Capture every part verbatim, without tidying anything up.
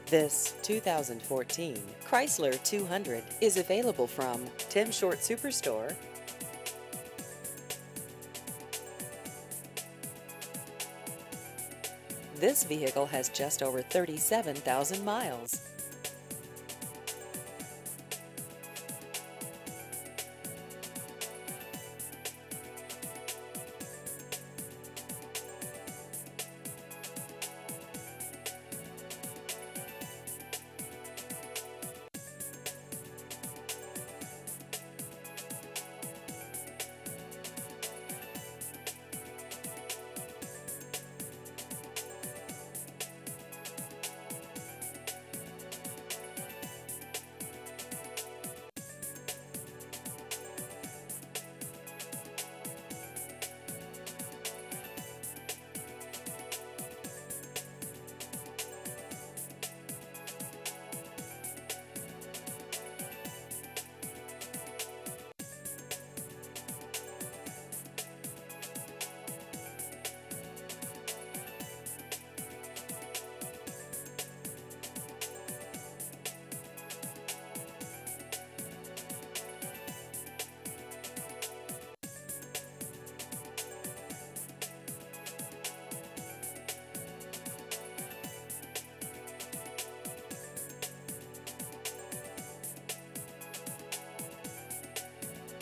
This two thousand fourteen Chrysler two hundred is available from Tim Short Superstore. This vehicle has just over thirty-seven thousand miles.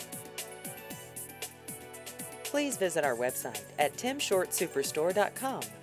Please visit our website at tim short superstore dot com